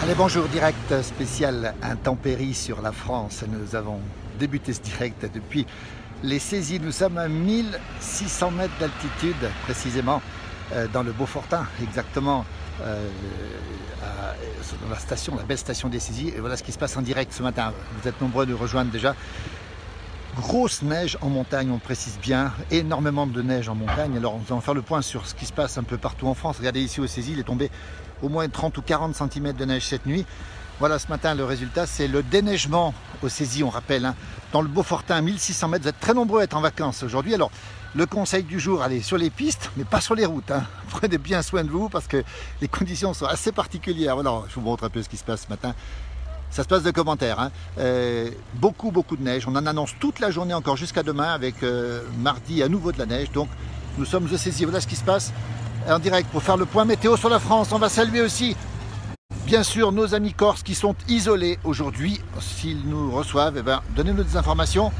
Allez, bonjour, direct spécial intempéries sur la France. Nous avons débuté ce direct depuis les saisies. Nous sommes à 1600 mètres d'altitude, précisément dans le Beaufortin, exactement dans la station, la belle station des saisies. Et voilà ce qui se passe en direct ce matin. Vous êtes nombreux à nous rejoindre déjà. Grosse neige en montagne, on précise bien, énormément de neige en montagne. Alors nous allons faire le point sur ce qui se passe un peu partout en France. Regardez ici aux saisies, il est tombé au moins 30 ou 40 cm de neige cette nuit. Voilà ce matin le résultat, c'est le déneigement aux saisies, on rappelle, hein, dans le Beaufortin, 1600 mètres. Vous êtes très nombreux à être en vacances aujourd'hui. Alors le conseil du jour, allez sur les pistes, mais pas sur les routes, hein. Prenez bien soin de vous parce que les conditions sont assez particulières. Voilà, je vous montre un peu ce qui se passe ce matin. Ça se passe de commentaires, hein. Beaucoup de neige, on en annonce toute la journée encore jusqu'à demain avec mardi à nouveau de la neige. Donc nous sommes aux saisies, voilà ce qui se passe en direct pour faire le point météo sur la France. On va saluer aussi bien sûr nos amis corses qui sont isolés aujourd'hui. S'ils nous reçoivent, eh ben, donnez-nous des informations.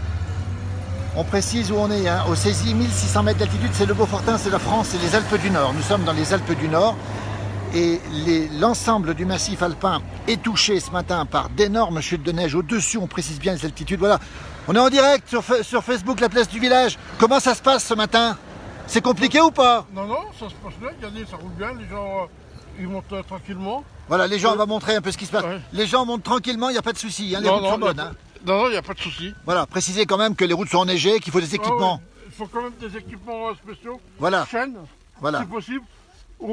On précise où on est, hein, aux saisies, 1600 mètres d'altitude, c'est le Beaufortin, c'est la France, c'est les Alpes du Nord. Nous sommes dans les Alpes du Nord. Et l'ensemble du massif alpin est touché ce matin par d'énormes chutes de neige. Au-dessus, on précise bien les altitudes. Voilà, on est en direct sur Facebook, la place du village. Comment ça se passe ce matin? C'est compliqué ou pas? Non, ça se passe bien. Regardez, ça roule bien. Les gens, ils montent tranquillement. Voilà, les gens, on va montrer un peu ce qui se passe. Ouais. Les gens montent tranquillement, il n'y a pas de souci. Hein, les routes sont bonnes. Non, il n'y a pas de souci. Voilà, précisez quand même que les routes sont enneigées, qu'il faut des équipements. Ouais. Il faut quand même des équipements spéciaux. Voilà. Chaînes, voilà. si possible. Ou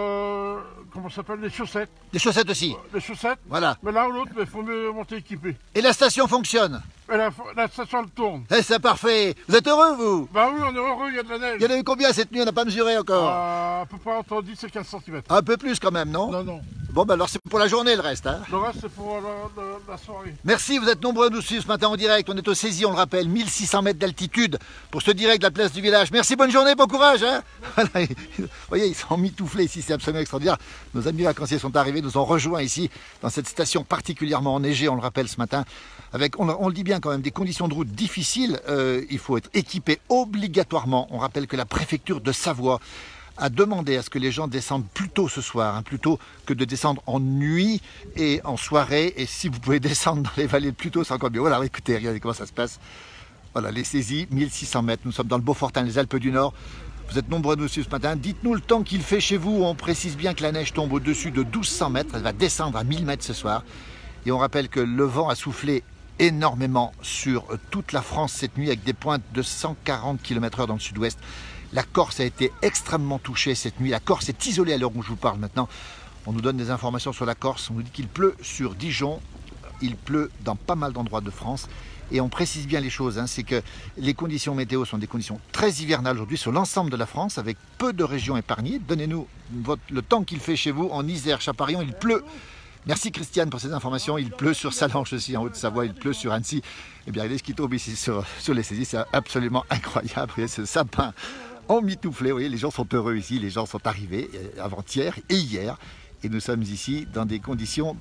comment ça s'appelle, les chaussettes. Les chaussettes aussi. Les chaussettes. Voilà. Mais l'un ou l'autre, il faut mieux monter équipé. Et la station fonctionne? Et la station elle tourne. Eh, c'est parfait. Vous êtes heureux, vous? Bah oui, on est heureux, il y a de la neige. Il y en a eu combien cette nuit? On n'a pas mesuré encore. À peu près entre 10 et 15 cm. Un peu plus quand même, non? Non. Bon, ben alors c'est pour la journée le reste, hein? Le reste, c'est pour la soirée. Merci, vous êtes nombreux à nous suivre ce matin en direct. On est aux saisies, on le rappelle, 1600 mètres d'altitude pour ce direct de la place du village. Merci, bonne journée, bon courage, hein? Voilà, vous voyez, ils sont mitouflés ici, c'est absolument extraordinaire. Nos amis vacanciers sont arrivés, nous ont rejoints ici, dans cette station particulièrement enneigée, on le rappelle ce matin, avec, on le dit bien quand même, des conditions de route difficiles. Il faut être équipé obligatoirement. On rappelle que la préfecture de Savoie a demandé à ce que les gens descendent plus tôt ce soir, hein, plutôt que de descendre en nuit et en soirée. Et si vous pouvez descendre dans les vallées plus tôt, c'est encore mieux. Voilà, écoutez, regardez comment ça se passe. Voilà, les saisies, 1600 mètres. Nous sommes dans le Beaufortin, les Alpes du Nord. Vous êtes nombreux à nous suivre ce matin. Dites-nous le temps qu'il fait chez vous. On précise bien que la neige tombe au-dessus de 1200 mètres. Elle va descendre à 1000 mètres ce soir. Et on rappelle que le vent a soufflé énormément sur toute la France cette nuit avec des pointes de 140 km/h dans le sud-ouest. La Corse a été extrêmement touchée cette nuit. La Corse est isolée à l'heure où je vous parle maintenant. On nous donne des informations sur la Corse. On nous dit qu'il pleut sur Dijon. Il pleut dans pas mal d'endroits de France. Et on précise bien les choses. Hein, c'est que les conditions météo sont des conditions très hivernales aujourd'hui sur l'ensemble de la France avec peu de régions épargnées. Donnez-nous le temps qu'il fait chez vous. En Isère, Chaparillon, il pleut. Merci Christiane pour ces informations. Il pleut sur Salanches aussi, en Haute-Savoie. Il pleut sur Annecy. Et bien, regardez ce qui tombe ici sur les saisies. C'est absolument incroyable. Regardez ce sapin en mitouflé, vous voyez, les gens sont heureux ici, les gens sont arrivés avant-hier et hier, et nous sommes ici dans des conditions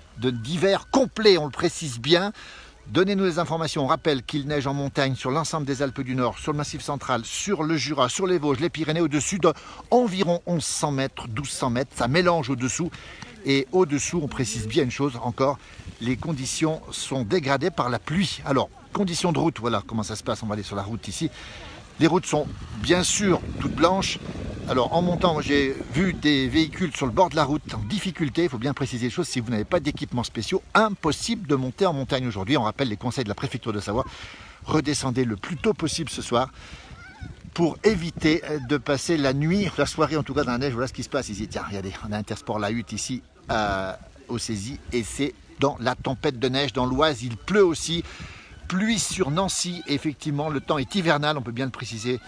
d'hiver complet, on le précise bien. Donnez-nous les informations, on rappelle qu'il neige en montagne sur l'ensemble des Alpes du Nord, sur le Massif central, sur le Jura, sur les Vosges, les Pyrénées, au-dessus d'environ 1100 mètres, 1200 mètres, ça mélange au-dessous. Et au-dessous, on précise bien une chose encore, les conditions sont dégradées par la pluie. Alors, conditions de route, voilà comment ça se passe, on va aller sur la route ici. Les routes sont bien sûr toutes blanches. Alors en montant, j'ai vu des véhicules sur le bord de la route en difficulté. Il faut bien préciser les choses, si vous n'avez pas d'équipements spéciaux, impossible de monter en montagne aujourd'hui. On rappelle les conseils de la préfecture de Savoie. Redescendez le plus tôt possible ce soir pour éviter de passer la nuit, la soirée en tout cas dans la neige. Voilà ce qui se passe ici. Tiens, regardez, on a Intersport La Hutte ici aux saisies et c'est dans la tempête de neige dans l'Oise. Il pleut aussi. Pluie sur Nancy, effectivement, le temps est hivernal, on peut bien le préciser.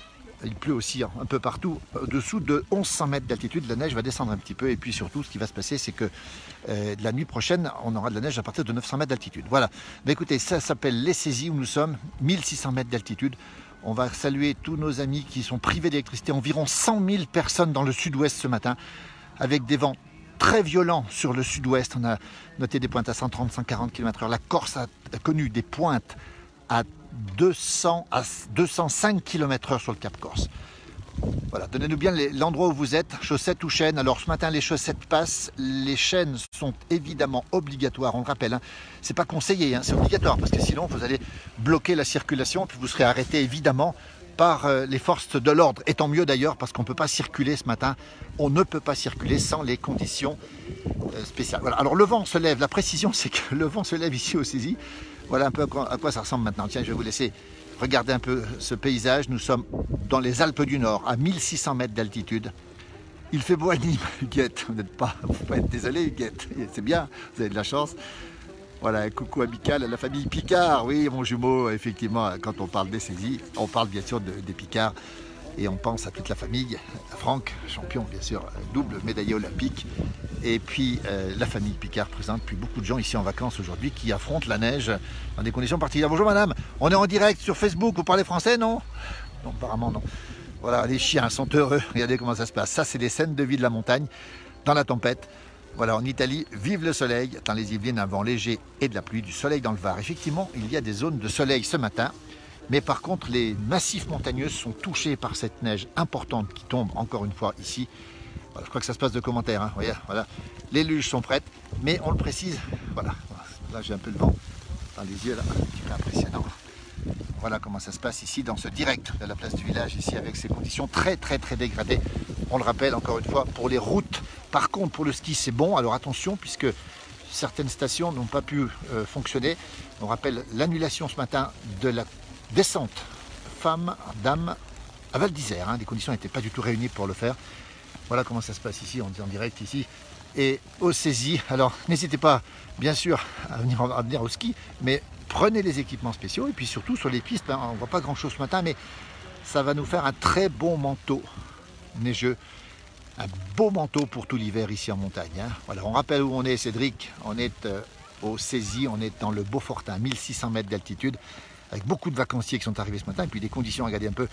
Il pleut aussi un peu partout, au-dessous de 1100 mètres d'altitude. La neige va descendre un petit peu et puis surtout, ce qui va se passer, c'est que la nuit prochaine, on aura de la neige à partir de 900 mètres d'altitude. Voilà, mais écoutez, ça s'appelle les saisies où nous sommes, 1600 mètres d'altitude. On va saluer tous nos amis qui sont privés d'électricité, environ 100 000 personnes dans le sud-ouest ce matin, avec des vents très violent sur le sud-ouest. On a noté des pointes à 130-140 km/h. La Corse a connu des pointes à 205 km/h sur le Cap Corse. Voilà, donnez-nous bien l'endroit où vous êtes, chaussettes ou chaînes. Alors ce matin, les chaussettes passent, les chaînes sont évidemment obligatoires, on le rappelle. Hein. C'est pas conseillé, hein, c'est obligatoire, parce que sinon vous allez bloquer la circulation, puis vous serez arrêté évidemment par les forces de l'ordre. Et tant mieux d'ailleurs, parce qu'on ne peut pas circuler ce matin. On ne peut pas circuler sans les conditions spéciales. Voilà. Alors le vent se lève, la précision c'est que le vent se lève ici au Cési. Voilà un peu à quoi ça ressemble maintenant. Tiens, je vais vous laisser regarder un peu ce paysage. Nous sommes dans les Alpes du Nord, à 1600 mètres d'altitude. Il fait beau à Nîmes, Huguette. Vous n'êtes pas, faut pas être désolé, Huguette. C'est bien, vous avez de la chance. Voilà, coucou amical à la famille Picard. Oui, mon jumeau, effectivement, quand on parle des saisies, on parle bien sûr des Picards. Et on pense à toute la famille, à Franck, champion bien sûr, double médaillé olympique. Et puis la famille Picard présente, puis beaucoup de gens ici en vacances aujourd'hui qui affrontent la neige dans des conditions particulières. Bonjour madame, on est en direct sur Facebook, vous parlez français non? Non, apparemment non. Voilà, les chiens sont heureux, regardez comment ça se passe. Ça c'est des scènes de vie de la montagne, dans la tempête. Voilà, en Italie, vive le soleil, dans les Yvelines, un vent léger et de la pluie, du soleil dans le Var. Effectivement, il y a des zones de soleil ce matin. Mais par contre, les massifs montagneux sont touchés par cette neige importante qui tombe encore une fois ici. Voilà, je crois que ça se passe de commentaires. Hein. Voyez, voilà. Les luges sont prêtes, mais on le précise. Voilà, là j'ai un peu le vent dans les yeux, là, un petit peu impressionnant. Voilà comment ça se passe ici dans ce direct de la place du village, ici avec ces conditions très dégradées. On le rappelle encore une fois, pour les routes. Par contre, pour le ski, c'est bon. Alors attention, puisque certaines stations n'ont pas pu fonctionner. On rappelle l'annulation ce matin de la descente femmes, dames à Val d'Isère. Hein. Les conditions n'étaient pas du tout réunies pour le faire. Voilà comment ça se passe ici, on est en direct ici. Et au Cési, alors n'hésitez pas bien sûr à venir au ski, mais prenez les équipements spéciaux et puis surtout sur les pistes, hein, on ne voit pas grand chose ce matin, mais ça va nous faire un très bon manteau neigeux. Un beau manteau pour tout l'hiver ici en montagne. Hein. Voilà, on rappelle où on est, Cédric. On est au Cési, on est dans le Beaufortin, 1600 mètres d'altitude, avec beaucoup de vacanciers qui sont arrivés ce matin, et puis des conditions, regardez un peu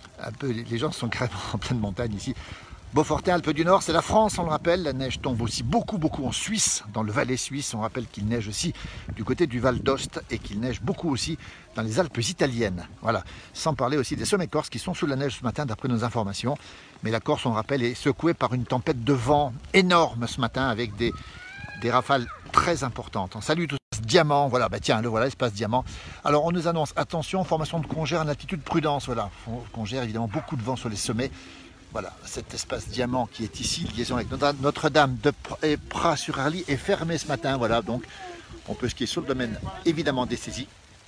les gens sont carrément en pleine montagne ici. Beaufortin, Alpes du Nord, c'est la France, on le rappelle. La neige tombe aussi beaucoup en Suisse, dans le Valais suisse. On rappelle qu'il neige aussi du côté du Val d'Ost et qu'il neige beaucoup aussi dans les Alpes italiennes. Voilà, sans parler aussi des sommets corses qui sont sous la neige ce matin d'après nos informations. Mais la Corse, on le rappelle, est secouée par une tempête de vent énorme ce matin avec des rafales très importantes. On salue tout ce diamant, voilà, bah tiens, le voilà, l'espace diamant. Alors on nous annonce, attention, formation de congère en altitude, prudence, voilà. Congère, évidemment, beaucoup de vent sur les sommets. Voilà, cet espace diamant qui est ici, liaison avec Notre-Dame de Pras-sur-Arly est fermé ce matin, voilà, donc on peut skier sur le domaine, évidemment, des saisies.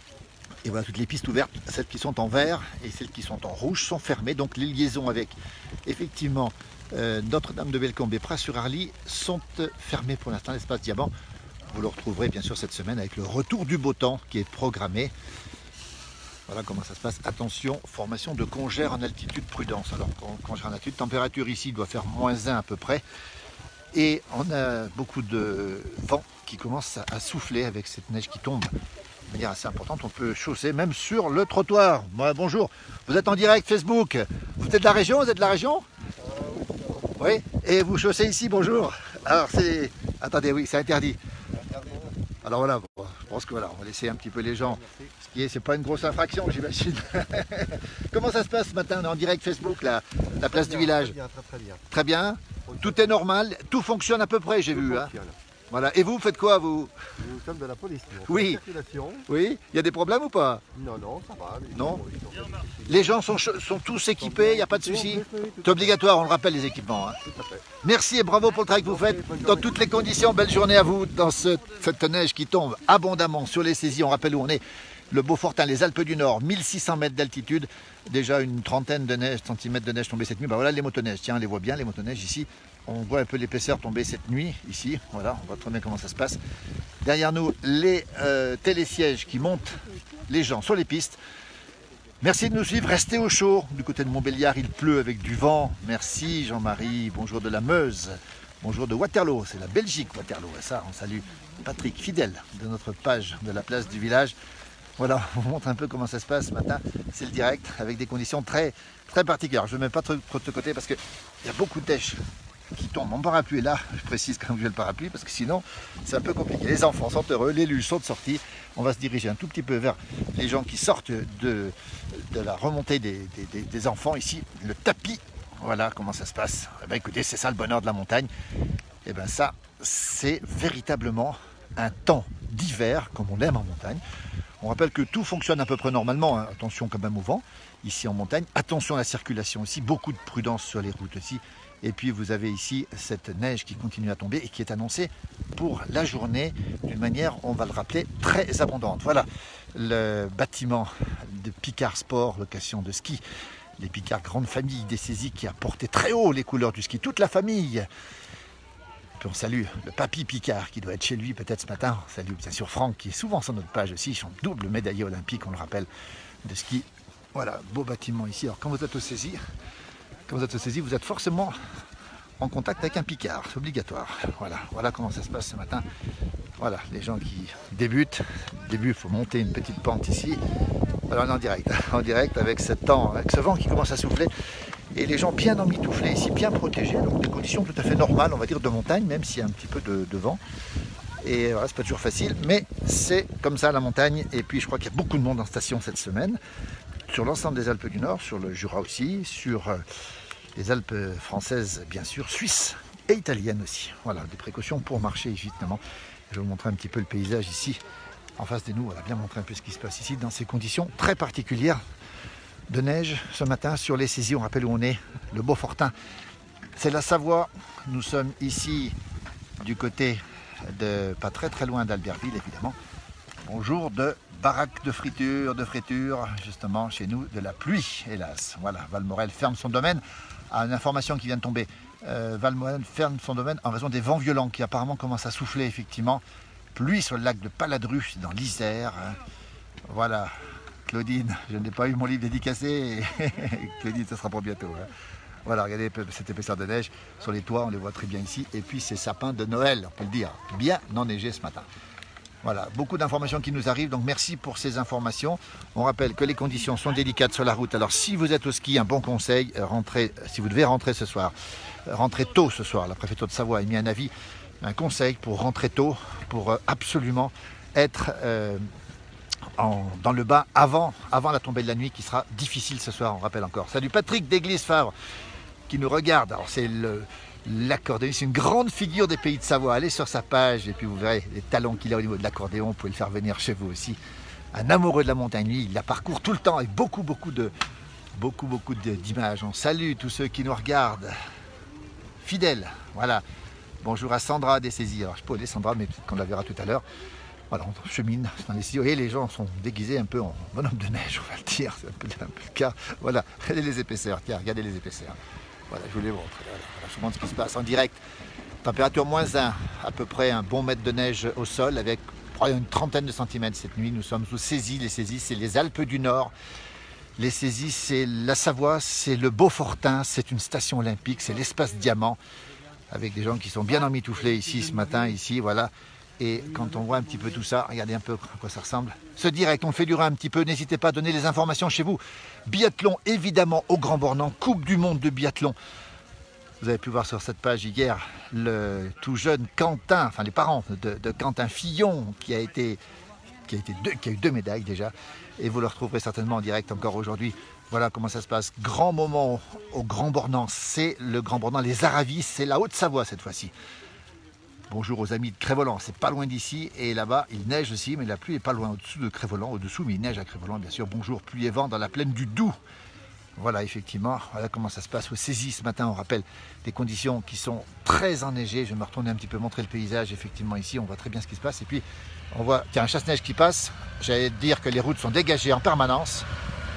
Et voilà, toutes les pistes ouvertes, celles qui sont en vert et celles qui sont en rouge sont fermées, donc les liaisons avec, effectivement, Notre-Dame de Bellecombe et Pras-sur-Arly sont fermées pour l'instant, l'espace diamant. Vous le retrouverez bien sûr cette semaine avec le retour du beau temps qui est programmé. Voilà comment ça se passe. Attention, formation de congère en altitude, prudence. Alors, congère en altitude, température ici doit faire -1 à peu près. Et on a beaucoup de vent qui commence à souffler avec cette neige qui tombe de manière assez importante. On peut chausser même sur le trottoir. Bon, bonjour, vous êtes en direct Facebook. Vous êtes de la région? Vous êtes de la région? Oui. Et vous chaussez ici, bonjour. Alors c'est... Attendez, oui, c'est interdit. Alors voilà, je pense que voilà, on va laisser un petit peu les gens skier, c'est pas une grosse infraction j'imagine. Comment ça se passe ce matin? On est en direct Facebook, la place du village. Très bien, très bien. Très bien, tout est normal, tout fonctionne à peu près, j'ai vu. Hein. Voilà, et vous faites quoi vous? Nous sommes de la police. Oui. Circulation. Oui, il y a des problèmes ou pas? Non, non, ça va. Non. Les gens sont tous équipés, il n'y a pas de souci. C'est obligatoire, on le rappelle les équipements. Hein. Tout à fait. Merci et bravo pour le travail que vous faites dans toutes les conditions. Belle journée à vous dans cette neige qui tombe abondamment sur les saisies. On rappelle où on est. Le Beaufortin, les Alpes du Nord, 1600 mètres d'altitude. Déjà une trentaine de centimètres de neige tombée cette nuit. Ben voilà les motoneiges. Tiens, on les voit bien, les motoneiges ici. On voit un peu l'épaisseur tomber cette nuit ici. Voilà, on voit très bien comment ça se passe. Derrière nous, les télésièges qui montent les gens sur les pistes. Merci de nous suivre, restez au chaud. Du côté de Montbéliard, il pleut avec du vent. Merci Jean-Marie, bonjour de la Meuse, bonjour de Waterloo, c'est la Belgique Waterloo. Et ça, on salue Patrick, fidèle de notre page de la place du village. Voilà, on vous montre un peu comment ça se passe ce matin. C'est le direct avec des conditions très particulières. Je ne mets pas trop de côté parce qu'il y a beaucoup de neige qui tombe. Mon parapluie est là, je précise quand j'ai le parapluie parce que sinon c'est un peu compliqué. Les enfants sont heureux, les luges sont sortis. On va se diriger un tout petit peu vers les gens qui sortent de la remontée des enfants ici, le tapis. Voilà comment ça se passe. Eh ben, écoutez, c'est ça le bonheur de la montagne. Et bien ça, c'est véritablement un temps d'hiver comme on l'aime en montagne. On rappelle que tout fonctionne à peu près normalement, hein. Attention quand même au vent ici en montagne, attention à la circulation aussi, beaucoup de prudence sur les routes aussi. Et puis vous avez ici cette neige qui continue à tomber et qui est annoncée pour la journée d'une manière, on va le rappeler, très abondante. Voilà le bâtiment de Picard Sport, location de ski. Les Picard, grande famille des saisies qui a porté très haut les couleurs du ski, toute la famille. Puis on salue le papy Picard qui doit être chez lui peut-être ce matin. On salue bien sûr Franck qui est souvent sur notre page aussi, son double médaillé olympique, on le rappelle, de ski. Voilà, beau bâtiment ici. Alors quand vous êtes au saisie, vous êtes forcément en contact avec un Picard, c'est obligatoire. Voilà comment ça se passe ce matin. Voilà, les gens qui débutent. Au début, il faut monter une petite pente ici. Voilà, on est en direct avec ce temps, avec ce vent qui commence à souffler. Et les gens bien emmitouflés ici, bien protégés. Donc des conditions tout à fait normales, on va dire, de montagne, même s'il y a un petit peu de vent. Et voilà, c'est pas toujours facile, mais c'est comme ça la montagne. Et puis je crois qu'il y a beaucoup de monde en station cette semaine. Sur l'ensemble des Alpes du Nord, sur le Jura aussi, sur les Alpes françaises bien sûr, suisses et italiennes aussi. Voilà, des précautions pour marcher évidemment. Je vais vous montrer un petit peu le paysage ici, en face de nous. Voilà, bien montrer un peu ce qui se passe ici dans ces conditions très particulières de neige ce matin sur les saisies. On rappelle où on est, le Beaufortin. C'est la Savoie. Nous sommes ici du côté de, pas très loin d'Albertville évidemment. Bonjour de baraque de friture, justement chez nous, de la pluie, hélas. Voilà, Valmorel ferme son domaine. Une information qui vient de tomber. Valmorel ferme son domaine en raison des vents violents qui apparemment commencent à souffler, effectivement. Pluie sur le lac de Paladru, dans l'Isère. Voilà, Claudine, je n'ai pas eu mon livre dédicacé. Claudine, ça sera pour bientôt. Hein. Voilà, regardez cette épaisseur de neige sur les toits, on les voit très bien ici. Et puis ces sapins de Noël, on peut le dire, bien enneigés ce matin. Voilà, beaucoup d'informations qui nous arrivent, donc merci pour ces informations. On rappelle que les conditions sont délicates sur la route. Alors si vous êtes au ski, un bon conseil, si vous devez rentrer ce soir, rentrez tôt ce soir. La préfecture de Savoie a émis un avis, un conseil pour rentrer tôt, pour absolument être dans le bain avant la tombée de la nuit qui sera difficile ce soir, on rappelle encore. Salut Patrick d'Église Favre qui nous regarde. Alors c'est l'accordéon, c'est une grande figure des pays de Savoie. Allez sur sa page et puis vous verrez les talents qu'il a au niveau de l'accordéon. Vous pouvez le faire venir chez vous aussi. Un amoureux de la montagne, lui, il la parcourt tout le temps avec beaucoup d'images. On salue tous ceux qui nous regardent. Fidèles, voilà. Bonjour à Sandra des saisies. Alors je peux aller Sandra, mais peut-être qu'on la verra tout à l'heure. Voilà, on chemine dans les saisies. Vous voyez, les gens sont déguisés un peu en bonhomme de neige, on va le dire. C'est un peu le cas. Voilà, regardez les épaisseurs. Tiens, regardez les épaisseurs. Voilà, je vous les montre. Voilà, je vous montre ce qui se passe en direct. Température -1, à peu près un bon mètre de neige au sol avec une trentaine de centimètres cette nuit. Nous sommes sous saisies. Les saisies, c'est les Alpes du Nord. Les saisies, c'est la Savoie, c'est le Beaufortin, c'est une station olympique, c'est l'espace Diamant, avec des gens qui sont bien emmitouflés ici ce matin, ici, voilà. Et quand on voit un petit peu tout ça, regardez un peu à quoi ça ressemble. Ce direct, on le fait durer un petit peu, n'hésitez pas à donner les informations chez vous. Biathlon, évidemment, au Grand Bornand, Coupe du Monde de biathlon. Vous avez pu voir sur cette page hier le tout jeune Quentin, enfin les parents de Quentin Fillon, qui a eu 2 médailles déjà. Et vous le retrouverez certainement en direct encore aujourd'hui. Voilà comment ça se passe. Grand moment au Grand Bornand, c'est le Grand Bornand, les Aravis, c'est la Haute-Savoie cette fois-ci. Bonjour aux amis de Crévolan, c'est pas loin d'ici et là-bas il neige aussi, mais la pluie est pas loin au-dessous de Crévolan, au-dessous, mais il neige à Crévolan bien sûr. Bonjour, pluie et vent dans la plaine du Doubs. Voilà, effectivement, voilà comment ça se passe au saisies ce matin. On rappelle des conditions qui sont très enneigées. Je vais me retourner un petit peu montrer le paysage. Effectivement, ici, on voit très bien ce qui se passe. Et puis, on voit qu'il y a un chasse-neige qui passe. J'allais dire que les routes sont dégagées en permanence.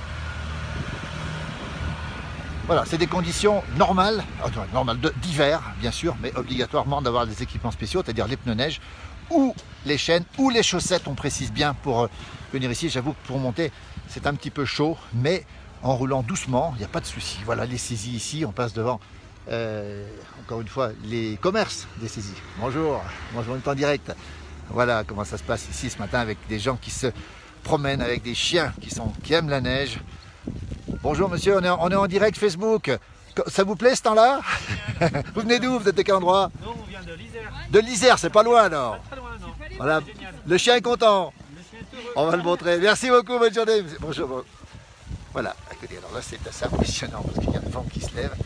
Voilà, c'est des conditions normales d'hiver, bien sûr, mais obligatoirement d'avoir des équipements spéciaux, c'est-à-dire les pneus neige ou les chaînes ou les chaussettes, on précise bien, pour venir ici. J'avoue que pour monter, c'est un petit peu chaud, mais en roulant doucement, il n'y a pas de souci. Voilà, les saisies ici, on passe devant, encore une fois, les commerces des saisies. Bonjour, on est en direct. Voilà comment ça se passe ici ce matin avec des gens qui se promènent, avec des chiens qui aiment la neige. Bonjour monsieur, on est en direct Facebook. Ça vous plaît ce temps-là? Vous venez d'où? Vous êtes de quel endroit? Nous, on vient de l'Isère. De l'Isère, c'est pas loin alors. Pas très loin, non. Voilà, C'est génial. le chien est content. Le chien est heureux. On va le montrer. Merci beaucoup, bonne journée. Bonjour. Voilà, écoutez, alors là c'est assez impressionnant parce qu'il y a un vent qui se lève.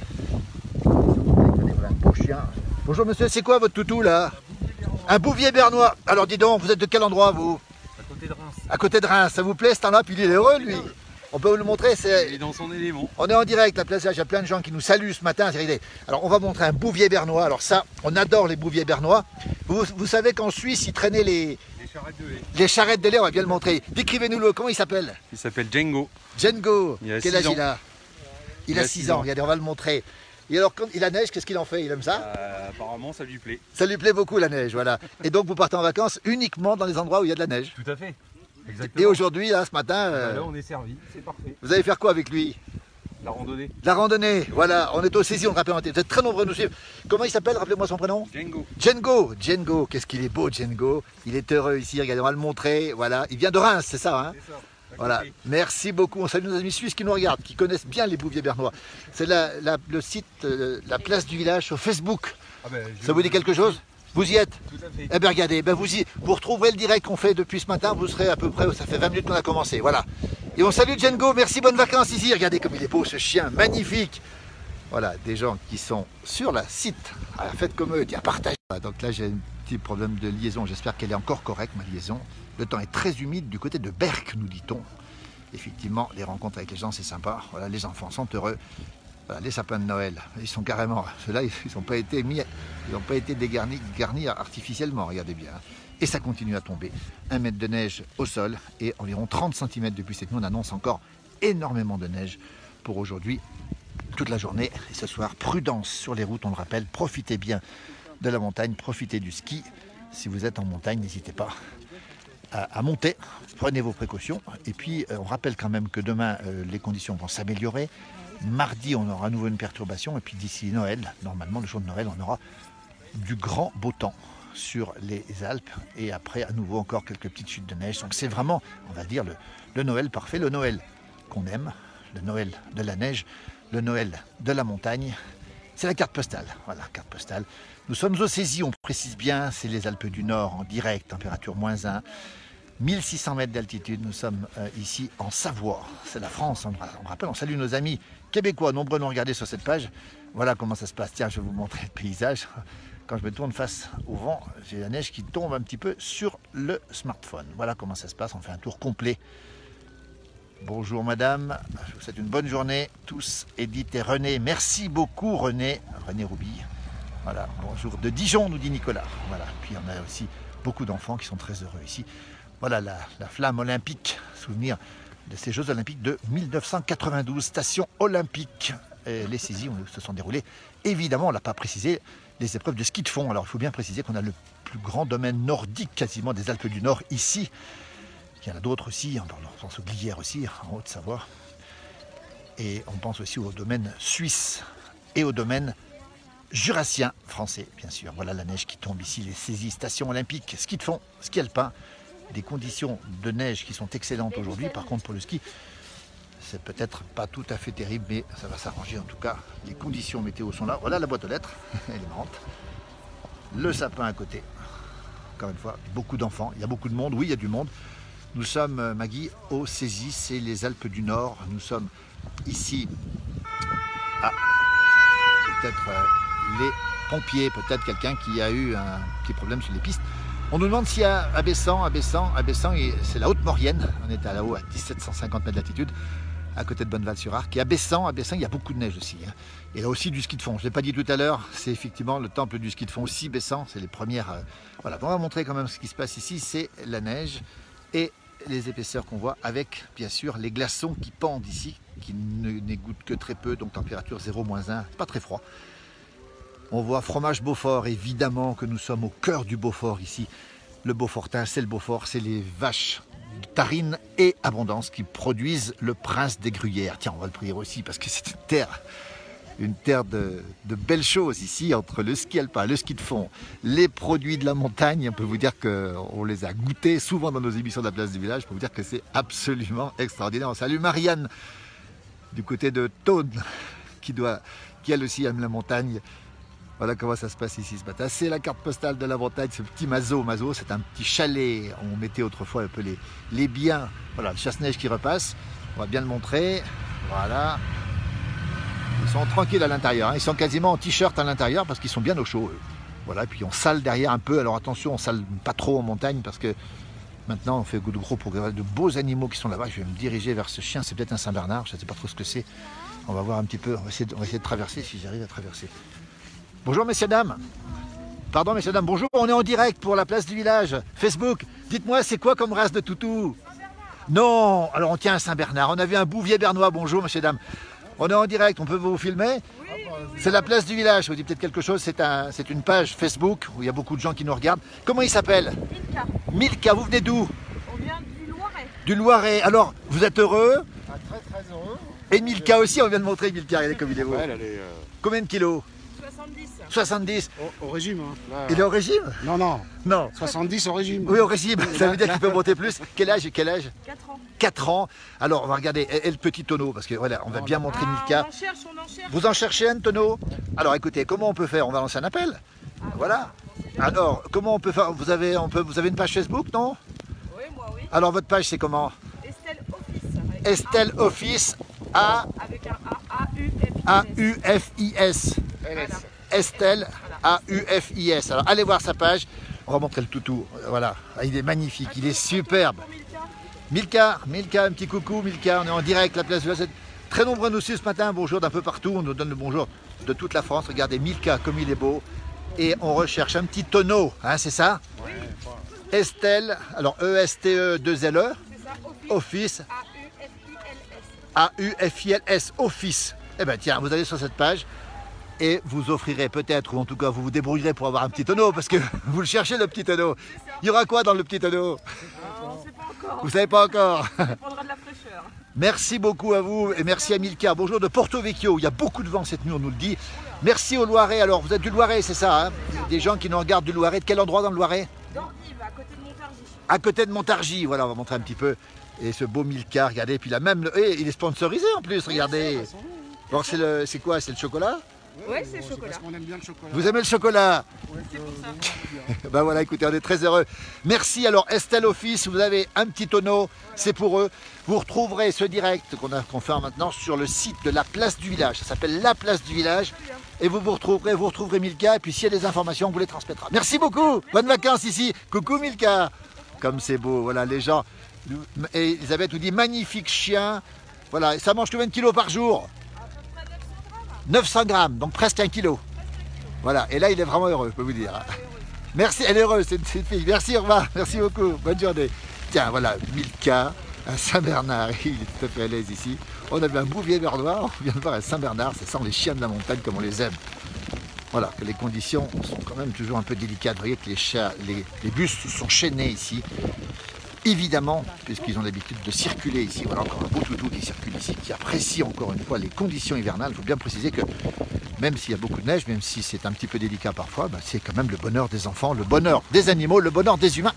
Voilà un beau chien. Bonjour monsieur, c'est quoi votre toutou là? Un bouvier bernois. Alors dis donc, vous êtes de quel endroit vous? À côté de Reims. À côté de Reims, ça vous plaît ce temps-là? Puis il est heureux lui. On peut vous le montrer, Il est dans son élément. on est en direct, la place, il y a plein de gens qui nous saluent ce matin. Alors on va montrer un bouvier bernois. Alors ça, on adore les bouviers bernois. Vous savez qu'en Suisse, ils traînaient Les charrettes de lait. les charrettes de lait, on va bien le montrer. Décrivez-nous-le, comment il s'appelle? Il s'appelle Django. Django, Il a quel 6 âge ans. il a? Il a 6 ans, regardez, on va le montrer. Et alors, quand il a neige, qu'est-ce qu'il en fait? Il aime ça? Apparemment, ça lui plaît. Ça lui plaît beaucoup la neige, voilà. Et donc vous partez en vacances uniquement dans les endroits où il y a de la neige. Tout à fait. Exactement. Et aujourd'hui, là, ce matin, Là, on est servi. C'est parfait. vous allez faire quoi avec lui? La randonnée. La randonnée, voilà, on est au saisi, on le rappelle, vous êtes très nombreux à nous suivre. Comment il s'appelle? Rappelez-moi son prénom. Django. Django, Django, qu'est-ce qu'il est beau Django. Il est heureux ici, regardez, on va le montrer, voilà. Il vient de Reims, c'est ça, hein? C'est ça. Voilà, merci beaucoup. On salue nos amis suisses qui nous regardent, qui connaissent bien les bouviers bernois. C'est le site, la place du village sur Facebook. Ça vous dit quelque chose? Vous y êtes? Tout à fait. Eh bien regardez, vous retrouverez le direct qu'on fait depuis ce matin, vous serez à peu près, ça fait 20 minutes qu'on a commencé, voilà. Et on salue Django, merci, bonnes vacances ici. Regardez comme il est beau ce chien, magnifique. Voilà, des gens qui sont sur le site, à la fête comme eux, à partager. Donc là j'ai un petit problème de liaison, j'espère qu'elle est encore correcte ma liaison. Le temps est très humide du côté de Berck, nous dit-on. Effectivement, les rencontres avec les gens c'est sympa, voilà, les enfants sont heureux. Voilà, les sapins de Noël, ils sont carrément, ceux-là ils n'ont pas été garnis artificiellement, regardez bien. Et ça continue à tomber. 1 mètre de neige au sol et environ 30 cm depuis cette nuit. On annonce encore énormément de neige pour aujourd'hui, toute la journée. Et ce soir, prudence sur les routes, on le rappelle, profitez bien de la montagne, profitez du ski. Si vous êtes en montagne, n'hésitez pas à monter, prenez vos précautions. Et puis, on rappelle quand même que demain, les conditions vont s'améliorer. Mardi, on aura à nouveau une perturbation. Et puis d'ici Noël, normalement, le jour de Noël, on aura du grand beau temps sur les Alpes. Et après, à nouveau, encore quelques petites chutes de neige. Donc c'est vraiment, on va dire, le Noël parfait. Le Noël qu'on aime, le Noël de la neige, le Noël de la montagne. C'est la carte postale. Voilà, carte postale. Nous sommes au Cési, on précise bien, c'est les Alpes du Nord en direct, température -1. 1600 mètres d'altitude, nous sommes ici en Savoie, c'est la France, on rappelle, on salue nos amis québécois, nombreux nous regarder sur cette page. Voilà comment ça se passe, tiens je vais vous montrer le paysage. Quand je me tourne face au vent, j'ai la neige qui tombe un petit peu sur le smartphone. Voilà comment ça se passe, on fait un tour complet. Bonjour madame, je vous souhaite une bonne journée tous, Edith et René, merci beaucoup René Roubi. Voilà, bonjour de Dijon nous dit Nicolas. Voilà, puis on a aussi beaucoup d'enfants qui sont très heureux ici. Voilà la flamme olympique, souvenir de ces Jeux olympiques de 1992, station olympique. Et les saisies se sont déroulées. Évidemment, on ne l'a pas précisé, les épreuves de ski de fond. Alors il faut bien préciser qu'on a le plus grand domaine nordique quasiment des Alpes du Nord ici. Il y en a d'autres aussi, on pense aux Glières aussi, en Haute-Savoie. Et on pense aussi au domaine suisse et au domaine jurassien français, bien sûr. Voilà la neige qui tombe ici, les saisies, stations olympiques, ski de fond, ski alpin. Des conditions de neige qui sont excellentes aujourd'hui. Par contre, pour le ski, c'est peut-être pas tout à fait terrible, mais ça va s'arranger en tout cas. Les conditions météo sont là. Voilà la boîte aux lettres, elle est marrante. Le sapin à côté. Encore une fois, beaucoup d'enfants. Il y a beaucoup de monde. Oui, il y a du monde. Nous sommes, Maggie, au Cési, c'est les Alpes du Nord. Nous sommes ici à peut-être les pompiers, peut-être quelqu'un qui a eu un petit problème sur les pistes. On nous demande s'il y a à Bessan, c'est la Haute-Maurienne, on est à là-haut à 1750 mètres d'altitude, à côté de Bonneval-sur-Arc. Et à Bessan, il y a beaucoup de neige aussi. Hein. Et là aussi du ski de fond. Je ne l'ai pas dit tout à l'heure, c'est effectivement le temple du ski de fond aussi, Bessan, c'est les premières. Voilà, on va montrer quand même ce qui se passe ici, c'est la neige et les épaisseurs qu'on voit avec, bien sûr, les glaçons qui pendent ici, qui n'égouttent que très peu, donc température 0, -1, c'est pas très froid. On voit fromage Beaufort, évidemment que nous sommes au cœur du Beaufort ici. Le Beaufortin, c'est le Beaufort, c'est les vaches Tarine et Abondance qui produisent le prince des gruyères. Tiens, on va le prier aussi parce que c'est une terre de belles choses ici, entre le ski alpin, le ski de fond, les produits de la montagne. On peut vous dire qu'on les a goûtés souvent dans nos émissions de la place du village. Je peux vous dire que c'est absolument extraordinaire. On salue Marianne du côté de Thône qui doit qui elle aussi aime la montagne. Voilà comment ça se passe ici ce matin. C'est la carte postale de la montagne, ce petit Mazo. Mazo, c'est un petit chalet. On mettait autrefois un peu les biens. Voilà, le chasse-neige qui repasse. On va bien le montrer. Voilà. Ils sont tranquilles à l'intérieur. Hein. Ils sont quasiment en t-shirt à l'intérieur parce qu'ils sont bien au chaud. Eux. Voilà, et puis on sale derrière un peu. Alors attention, on sale pas trop en montagne parce que maintenant on fait de gros progrès. De beaux animaux qui sont là-bas. Je vais me diriger vers ce chien. C'est peut-être un Saint-Bernard. Je ne sais pas trop ce que c'est. On va voir un petit peu. On va essayer de traverser si j'arrive à traverser. Bonjour messieurs, dames. Pardon messieurs, dames, bonjour. On est en direct pour la place du village. Facebook. Dites-moi, c'est quoi comme race de toutou? Non, alors on tient à Saint-Bernard. On avait un bouvier bernois. Bonjour messieurs, dames. On est en direct, on peut vous filmer? C'est la place du village. Je vous dis peut-être quelque chose. C'est une page Facebook où il y a beaucoup de gens qui nous regardent. Comment il s'appelle? Milka. Milka, vous venez d'où? On vient du Loiret. Du Loiret. Alors, vous êtes heureux? Ah, très heureux. Et Milka aussi, on vient de montrer Milka. Regardez comme il est beau. Ouais, elle est Combien de kilos? 70. 70. au régime. Hein. Là, Il est au régime? Non, Non. 70 au régime. Oui, au régime. Ça veut dire qu'il peut monter plus. Quel âge? 4 ans. 4 ans. Alors, on va regarder. Et le petit tonneau, parce que voilà, on va bien montrer Milka. On en cherche. Vous en cherchez un tonneau? Alors, écoutez, comment on peut faire? On va lancer un appel. Voilà. Alors, comment on peut faire? Vous avez une page Facebook, non? Oui, moi oui. Alors, votre page, c'est comment? Estelle Office. Estelle Office Avec un A-U-F-I-S. A-U-F-I-S. Estelle A-U-F-I-S. Alors, allez voir sa page. On va montrer le toutou. Voilà. Il est magnifique. Il est superbe. Milka, un petit coucou, Milka. On est en direct, la place du village. Très nombreux à nous suivre ce matin. Bonjour d'un peu partout. On nous donne le bonjour de toute la France. Regardez Milka, comme il est beau. Et on recherche un petit tonneau. Hein, c'est ça? Oui. Estelle, alors E-S-T-E-2-L-E. C'est ça, Office. A-U-F-I-L-S. A-U-F-I-L-S. Office. Eh bien, tiens, vous allez sur cette page. Et vous offrirez peut-être, ou en tout cas vous vous débrouillerez pour avoir un petit tonneau, parce que vous le cherchez le petit tonneau. Il y aura quoi dans le petit tonneau? On ne sait pas encore. Vous savez pas encore? Ça dépendra de la fraîcheur. Merci beaucoup à vous et merci à Milka. Bonjour de Porto Vecchio, il y a beaucoup de vent cette nuit, on nous le dit. Merci au Loiret. Alors vous êtes du Loiret, c'est ça, hein? Des gens qui nous regardent du Loiret. De quel endroit dans le Loiret? Dans Yves, à côté de Montargis. À côté de Montargis, voilà, on va montrer un petit peu. Et ce beau Milka, regardez, puis là même, il est sponsorisé en plus, regardez. Alors c'est quoi? C'est le chocolat? Oui, c'est le chocolat. Parce qu'on aime bien le chocolat. Vous aimez le chocolat? C'est pour ça. Ben voilà, écoutez, on est très heureux. Merci. Alors, Estelle Office, vous avez un petit tonneau, c'est pour eux. Vous retrouverez ce direct qu'on fait maintenant sur le site de la place du village. Ça s'appelle la place du village. Et vous retrouverez Milka. Et puis, s'il y a des informations, on vous les transmettra. Merci beaucoup. Bonnes vacances ici. Coucou Milka. Comme c'est beau, voilà, les gens. Et Elisabeth vous dit magnifique chien. Voilà, ça mange combien de kilos par jour? 900 grammes, donc presque 1 kilo. Voilà, et là il est vraiment heureux, je peux vous dire. Merci, elle est heureuse, c'est une fille. Merci, au revoir, merci beaucoup, bonne journée. Tiens, voilà, Milka, à Saint-Bernard, il est tout à fait à l'aise ici. On avait un bouvier bernois, on vient de voir à Saint-Bernard, ça sent les chiens de la montagne comme on les aime. Voilà, que les conditions sont quand même toujours un peu délicates. Vous voyez que les bus sont chaînés ici. Évidemment, puisqu'ils ont l'habitude de circuler ici, voilà encore un beau toutou qui circule ici, qui apprécie encore une fois les conditions hivernales. Il faut bien préciser que même s'il y a beaucoup de neige, même si c'est un petit peu délicat parfois, c'est quand même le bonheur des enfants, le bonheur des animaux, le bonheur des humains.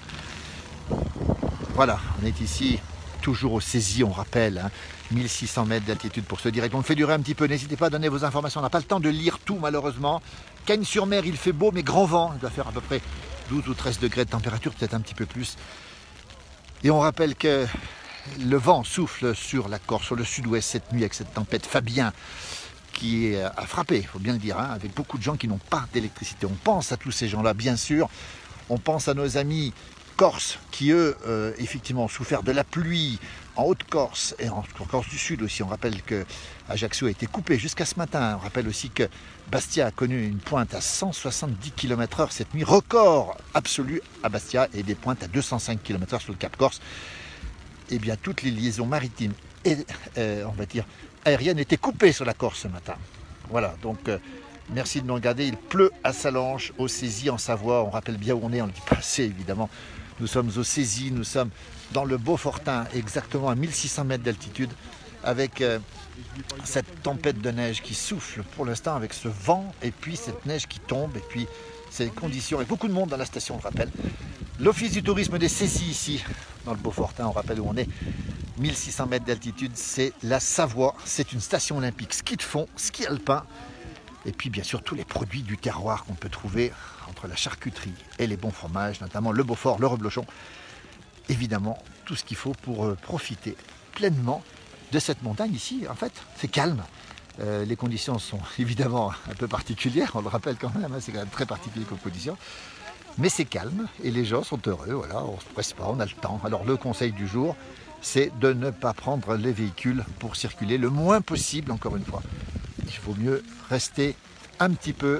Voilà, on est ici toujours au Cési, on rappelle, hein, 1600 mètres d'altitude pour ce direct. On le fait durer un petit peu, n'hésitez pas à donner vos informations, on n'a pas le temps de lire tout malheureusement. Cagnes-sur-Mer, il fait beau mais grand vent, il doit faire à peu près 12 ou 13 degrés de température, peut-être un petit peu plus. Et on rappelle que le vent souffle sur la Corse, sur le sud-ouest cette nuit avec cette tempête Fabien qui a frappé, il faut bien le dire, hein, avec beaucoup de gens qui n'ont pas d'électricité. On pense à tous ces gens-là, bien sûr. On pense à nos amis corses qui, eux, effectivement, ont souffert de la pluie en Haute-Corse et en Corse du Sud aussi. On rappelle que Ajaccio a été coupé jusqu'à ce matin. On rappelle aussi que Bastia a connu une pointe à 170 km/h cette nuit, record absolu à Bastia, et des pointes à 205 km/h sur le Cap Corse. Eh bien, toutes les liaisons maritimes et, on va dire, aériennes étaient coupées sur la Corse ce matin. Voilà, donc merci de nous regarder. Il pleut à Sallanches, au Cési, en Savoie. On rappelle bien où on est, on ne le dit pas assez évidemment. Nous sommes au Cési, nous sommes dans le Beaufortin, exactement à 1600 mètres d'altitude, avec cette tempête de neige qui souffle pour l'instant, avec ce vent, et puis cette neige qui tombe, et puis ces conditions, et beaucoup de monde dans la station, on le rappelle. L'Office du tourisme des Césis ici, dans le Beaufortin, on rappelle où on est, 1600 mètres d'altitude, c'est la Savoie, c'est une station olympique, ski de fond, ski alpin, Et puis bien sûr tous les produits du terroir qu'on peut trouver entre la charcuterie et les bons fromages, notamment le Beaufort, le Reblochon. Évidemment, tout ce qu'il faut pour profiter pleinement de cette montagne ici. En fait, c'est calme. Les conditions sont évidemment un peu particulières, on le rappelle quand même, hein, c'est quand même très particulier comme condition. Mais c'est calme et les gens sont heureux, voilà, on ne se presse pas, on a le temps. Alors le conseil du jour, c'est de ne pas prendre les véhicules pour circuler le moins possible, encore une fois. Il faut mieux rester un petit peu,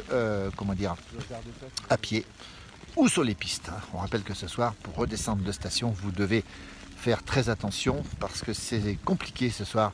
à pied ou sur les pistes. On rappelle que ce soir, pour redescendre de station, vous devez faire très attention parce que c'est compliqué ce soir.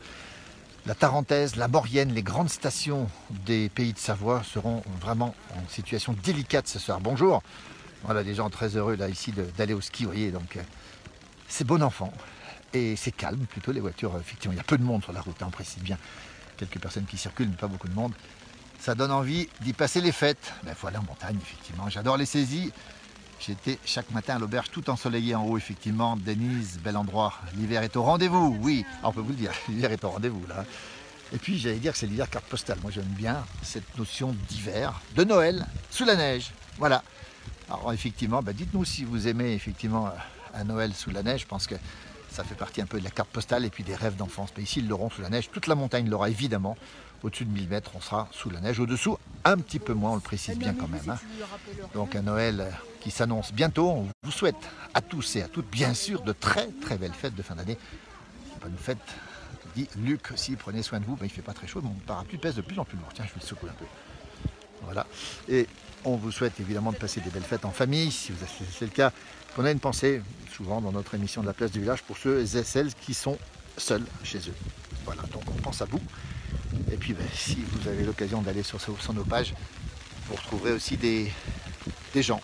La Tarentaise, la Maurienne, les grandes stations des pays de Savoie seront vraiment en situation délicate ce soir. Bonjour. Voilà, des gens très heureux là ici d'aller au ski, vous voyez, donc c'est bon enfant. Et c'est calme plutôt, les voitures, effectivement, il y a peu de monde sur la route, on précise bien. Quelques personnes qui circulent, mais pas beaucoup de monde. Ça donne envie d'y passer les fêtes. Il faut aller en montagne, effectivement. J'adore les saisies. J'étais chaque matin à l'auberge tout ensoleillé en haut, effectivement. Denise, bel endroit. L'hiver est au rendez-vous, oui. Alors, on peut vous le dire, l'hiver est au rendez-vous, là. Et puis, j'allais dire que c'est l'hiver carte postale. Moi, j'aime bien cette notion d'hiver, de Noël, sous la neige. Voilà. Alors, effectivement, dites-nous si vous aimez, effectivement, un Noël sous la neige. Je pense que ça fait partie un peu de la carte postale et puis des rêves d'enfance. Mais ici, ils l'auront sous la neige. Toute la montagne l'aura, évidemment. Au-dessus de 1000 mètres, on sera sous la neige. Au-dessous, un petit peu moins, on le précise bien quand même. Hein. Donc un Noël qui s'annonce bientôt. On vous souhaite à tous et à toutes, bien sûr, de très très belles fêtes de fin d'année. Bonne fête, dit Luc aussi, prenez soin de vous. Il ne fait pas très chaud, mon parapluie pèse de plus en plus lourd. Tiens, je vais le secouer un peu. Voilà. Et on vous souhaite évidemment de passer des belles fêtes en famille, si c'est le cas. On a une pensée, souvent dans notre émission de la place du village, pour ceux et celles qui sont seuls chez eux. Voilà, donc on pense à vous. Et puis si vous avez l'occasion d'aller sur nos pages, vous retrouverez aussi des gens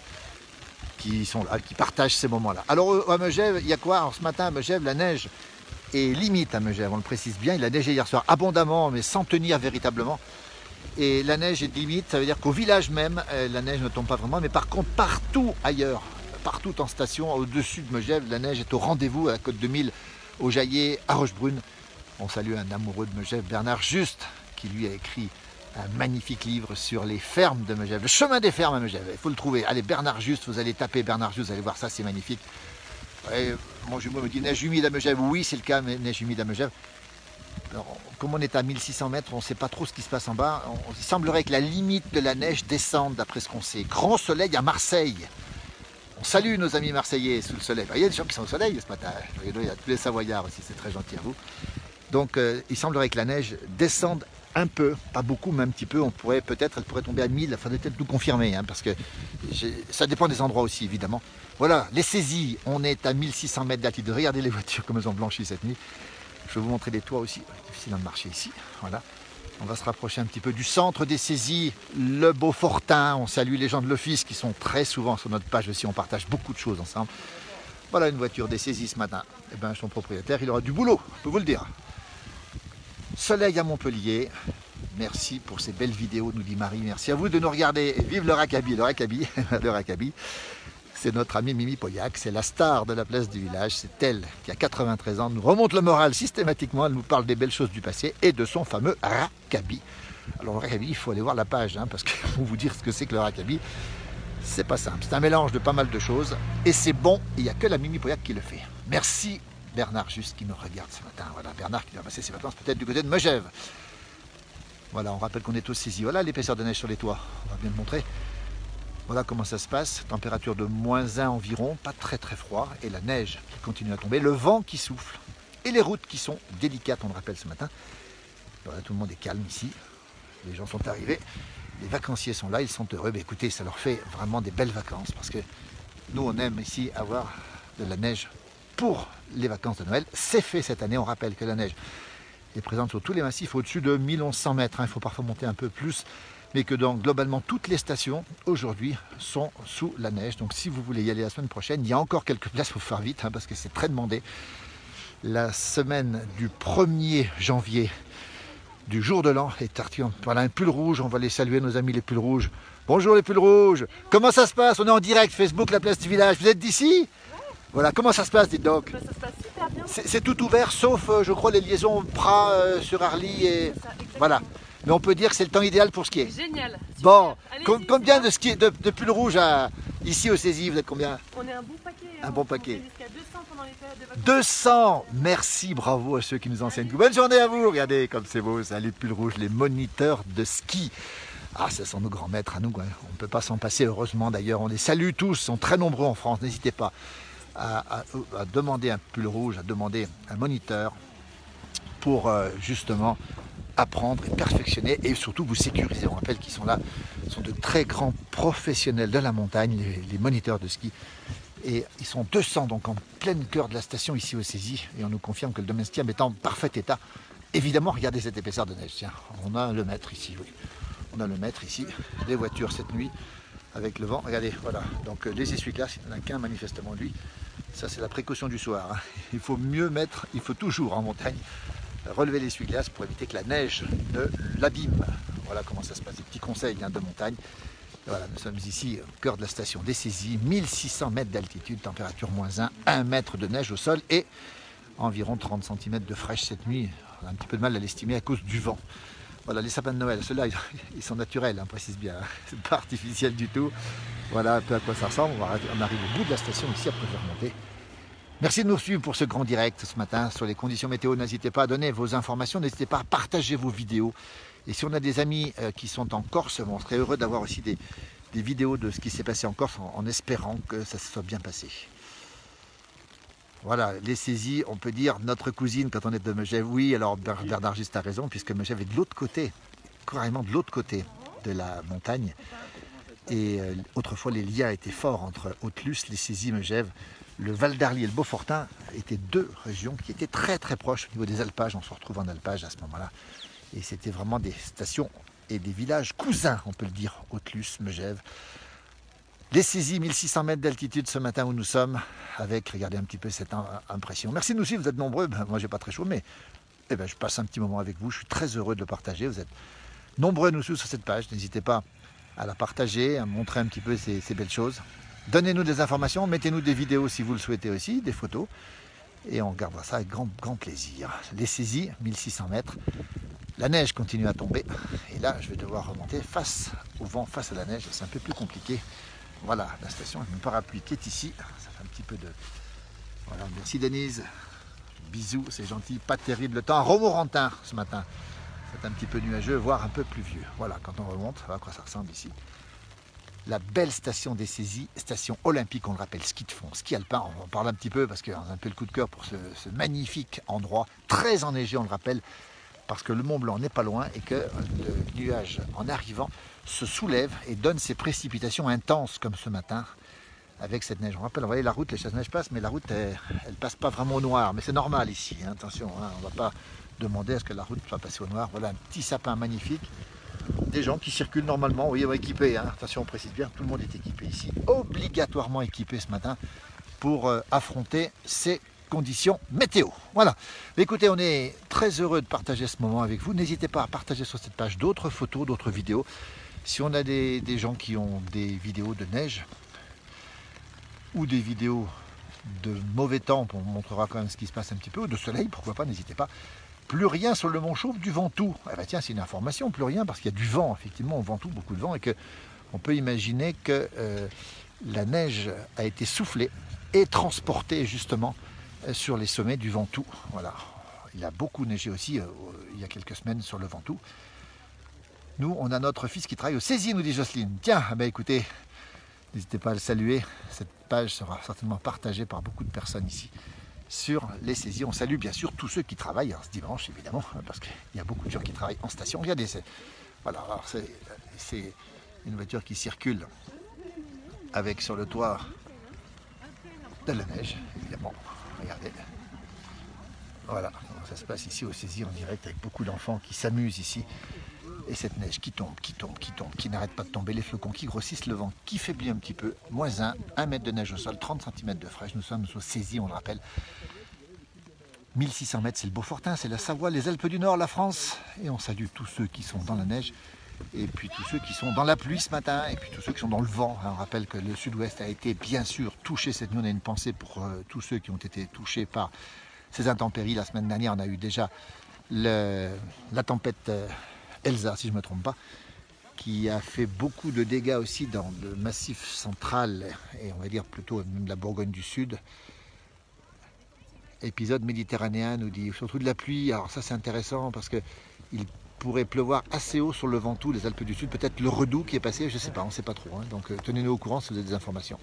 qui sont là, qui partagent ces moments-là. Alors à Megève, il y a quoi? Alors, ce matin à Megève, la neige est limite à Megève, on le précise bien. Il a neigé hier soir abondamment, mais sans tenir véritablement. Et la neige est limite, ça veut dire qu'au village même, la neige ne tombe pas vraiment. Mais par contre, partout ailleurs, partout en station, au-dessus de Megève, la neige est au rendez-vous à la Côte de Mille, au Jaillet, à Rochebrune. On salue un amoureux de Megève, Bernard Juste, qui lui a écrit un magnifique livre sur les fermes de Megève, le chemin des fermes à Megève. Il faut le trouver. Allez, Bernard Juste, vous allez taper Bernard Juste, vous allez voir ça, c'est magnifique. Et mon jumeau me dit neige humide à Megève. Oui, c'est le cas, mais neige humide à Megève. Alors, comme on est à 1600 mètres, on ne sait pas trop ce qui se passe en bas. Il semblerait que la limite de la neige descende, d'après ce qu'on sait. Grand soleil à Marseille. On salue nos amis marseillais sous le soleil. Il y a des gens qui sont au soleil ce matin. Il y a tous les Savoyards aussi, c'est très gentil à vous. Donc il semblerait que la neige descende un peu, pas beaucoup, mais un petit peu. Elle pourrait tomber à 1000, il faudrait peut-être nous confirmer, hein, parce que ça dépend des endroits aussi, évidemment. Voilà, les saisies, on est à 1600 mètres d'altitude. Regardez les voitures comme elles ont blanchi cette nuit. Je vais vous montrer les toits aussi. Difficile de marcher ici. Voilà. On va se rapprocher un petit peu du centre des saisies, le Beaufortin. On salue les gens de l'office qui sont très souvent sur notre page aussi. On partage beaucoup de choses ensemble. Voilà une voiture des saisies ce matin. Eh bien, son propriétaire, il aura du boulot, je peux vous le dire. Soleil à Montpellier. Merci pour ces belles vidéos, nous dit Marie. Merci à vous de nous regarder. Et vive le Rackaby. Le Rackaby, le Rackaby, c'est notre amie Mimi Pauillac. C'est la star de la place du village. C'est elle qui a 93 ans. Nous remonte le moral systématiquement. Elle nous parle des belles choses du passé et de son fameux Rackaby. Alors le Rackaby, il faut aller voir la page, hein, parce que pour vous dire ce que c'est que le Rackaby, c'est pas simple. C'est un mélange de pas mal de choses. Et c'est bon. Il n'y a que la Mimi Pauillac qui le fait. Merci Bernard Juste qui nous regarde ce matin. Voilà, Bernard qui va passer ses vacances peut-être du côté de Megève. Voilà, on rappelle qu'on est aux saisies. Voilà l'épaisseur de neige sur les toits. On va bien le montrer. Voilà comment ça se passe. Température de -1 environ, pas très très froid. Et la neige qui continue à tomber, le vent qui souffle. Et les routes qui sont délicates, on le rappelle ce matin. Voilà, tout le monde est calme ici. Les gens sont arrivés. Les vacanciers sont là, ils sont heureux. Mais écoutez, ça leur fait vraiment des belles vacances. Parce que nous, on aime ici avoir de la neige pour les vacances de Noël. C'est fait cette année. On rappelle que la neige est présente sur tous les massifs au-dessus de 1100 mètres. Il faut parfois monter un peu plus. Mais que donc globalement toutes les stations aujourd'hui sont sous la neige. Donc si vous voulez y aller la semaine prochaine, il y a encore quelques places, il faut faire vite, hein, parce que c'est très demandé. La semaine du 1er janvier, du jour de l'an, est partie. Voilà un pull rouge, on va les saluer, nos amis les pulls rouges. Bonjour les pulls rouges, comment ça se passe? On est en direct, Facebook, la place du village, vous êtes d'ici? Voilà, comment ça se passe, dites donc? Ça se passe super bien. C'est tout ouvert, sauf je crois les liaisons Prat sur Arly et... Voilà. Mais on peut dire que c'est le temps idéal pour skier. Génial. Super. Bon, Allez-y, combien c'est de, ski, de pulls rouges ici au Cési? Vous êtes combien? bon. On est un bon paquet. Un hein. bon On paquet. fait jusqu'à 200 pendant les périodes de vacances. 200. Merci, bravo à ceux qui nous enseignent. Bonne journée à vous. Regardez comme c'est beau, ça, les pulls rouges, les moniteurs de ski. Ah, ce sont nos grands maîtres à nous. Hein. On ne peut pas s'en passer, heureusement d'ailleurs. On les salue tous, ils sont très nombreux en France. N'hésitez pas à demander un pull rouge, à demander un moniteur pour justement apprendre et perfectionner et surtout vous sécuriser. On rappelle qu'ils sont là, ce sont de très grands professionnels de la montagne, les moniteurs de ski. Et ils sont 200 donc en plein cœur de la station ici au Cési. Et on nous confirme que le domaine skiable est en parfait état. Évidemment, regardez cette épaisseur de neige. Tiens, on a le mètre ici, oui. On a le mètre ici, des voitures cette nuit avec le vent. Regardez, voilà. Donc les essuie-glaces, il n'y en a qu'un manifestement lui. Ça c'est la précaution du soir. Hein. Il faut mieux mettre, il faut toujours en montagne relever l'essuie-glace pour éviter que la neige ne l'abîme. Voilà comment ça se passe. Des petits conseils hein, de montagne. Et voilà, nous sommes ici au cœur de la station des Saisies, 1600 mètres d'altitude, température -1, 1 mètre de neige au sol et environ 30 cm de fraîche cette nuit. On a un petit peu de mal à l'estimer à cause du vent. Voilà, les sapins de Noël, ceux-là, ils sont naturels, hein, précise bien. Hein. C'est pas artificiel du tout. Voilà un peu à quoi ça ressemble. On arrive au bout de la station ici après faire monter. Merci de nous suivre pour ce grand direct ce matin sur les conditions météo. N'hésitez pas à donner vos informations, n'hésitez pas à partager vos vidéos. Et si on a des amis qui sont en Corse, on serait heureux d'avoir aussi des vidéos de ce qui s'est passé en Corse en espérant que ça se soit bien passé. Voilà, les Saisies, on peut dire notre cousine quand on est de Megève. Oui, alors Bernard Juste a raison, puisque Megève est de l'autre côté, carrément de l'autre côté de la montagne. Et autrefois, les liens étaient forts entre Haute-Luce, les Saisies, Megève. Le Val d'Arly et le Beaufortin étaient deux régions qui étaient très très proches au niveau des alpages. On se retrouve en alpage à ce moment-là. Et c'était vraiment des stations et des villages cousins, on peut le dire, Haute-Luce, Megève. Les Saisies, 1600 mètres d'altitude ce matin où nous sommes, avec, regardez un petit peu cette impression. Merci de nous suivre, vous êtes nombreux. Ben, moi, j'ai pas très chaud, mais je passe un petit moment avec vous. Je suis très heureux de le partager. Vous êtes nombreux à nous suivre sur cette page. N'hésitez pas à la partager, à montrer un petit peu ces belles choses. Donnez-nous des informations, mettez-nous des vidéos si vous le souhaitez aussi, des photos. Et on regardera ça avec grand, grand plaisir. Les Saisies, 1600 mètres. La neige continue à tomber. Et là, je vais devoir remonter face au vent, face à la neige. C'est un peu plus compliqué. Voilà, la station avec mon parapluie qui est ici. Ça fait un petit peu de... Voilà, merci Denise. Bisous, c'est gentil. Pas terrible le temps. Romorantin ce matin. C'est un petit peu nuageux, voire un peu pluvieux. Voilà, quand on remonte, voilà à quoi ça ressemble ici. La belle station des Saisies, station olympique, on le rappelle, ski de fond, ski alpin. On en parle un petit peu parce qu'on a un peu le coup de cœur pour ce magnifique endroit, très enneigé, on le rappelle, parce que le Mont Blanc n'est pas loin et que le nuage, en arrivant, se soulève et donne ces précipitations intenses comme ce matin avec cette neige. On rappelle, vous voyez la route, les chasse-neige passent, mais la route, elle passe pas vraiment au noir. Mais c'est normal ici, hein, attention, hein, on ne va pas demander à ce que la route soit passée au noir. Voilà un petit sapin magnifique. Des gens qui circulent normalement, oui, équipés, hein. Attention, on précise bien, tout le monde est équipé ici, obligatoirement équipé ce matin pour affronter ces conditions météo. Voilà, écoutez, on est très heureux de partager ce moment avec vous. N'hésitez pas à partager sur cette page d'autres photos, d'autres vidéos. Si on a des gens qui ont des vidéos de neige ou des vidéos de mauvais temps, on montrera quand même ce qui se passe un petit peu, ou de soleil, pourquoi pas, n'hésitez pas. Plus rien sur le Mont Chauve du Ventoux. Eh ben tiens, c'est une information, plus rien, parce qu'il y a du vent, effectivement, au Ventoux, beaucoup de vent, et qu'on peut imaginer que la neige a été soufflée et transportée justement sur les sommets du Ventoux. Voilà. Il a beaucoup neigé aussi il y a quelques semaines sur le Ventoux. Nous, on a notre fils qui travaille au Cési, nous dit Jocelyne. Tiens, eh ben écoutez, n'hésitez pas à le saluer. Cette page sera certainement partagée par beaucoup de personnes ici sur les Saisies. On salue bien sûr tous ceux qui travaillent ce dimanche, évidemment, parce qu'il y a beaucoup de gens qui travaillent en station. Regardez, voilà, c'est une voiture qui circule avec sur le toit de la neige, évidemment. Regardez. Voilà, ça se passe ici au Cési en direct avec beaucoup d'enfants qui s'amusent ici. Et cette neige qui tombe, qui tombe, qui tombe, qui n'arrête pas de tomber, les flocons qui grossissent, le vent qui faiblit un petit peu, -1, 1 mètre de neige au sol, 30 cm de fraîche. Nous sommes au Cési, on le rappelle. 1600 mètres, c'est le Beaufortin, c'est la Savoie, les Alpes du Nord, la France. Et on salue tous ceux qui sont dans la neige, et puis tous ceux qui sont dans la pluie ce matin, et puis tous ceux qui sont dans le vent. On rappelle que le sud-ouest a été bien sûr touché cette nuit. On a une pensée pour tous ceux qui ont été touchés par ces intempéries. La semaine dernière, on a eu déjà la tempête Elsa, si je ne me trompe pas, qui a fait beaucoup de dégâts aussi dans le massif central, et on va dire plutôt même la Bourgogne du Sud. Épisode méditerranéen nous dit, surtout de la pluie. Alors ça c'est intéressant parce que il pourrait pleuvoir assez haut sur le Ventoux, les Alpes du Sud, peut-être le Redoux qui est passé, je ne sais pas, on ne sait pas trop. Hein. Donc tenez-nous au courant si vous avez des informations.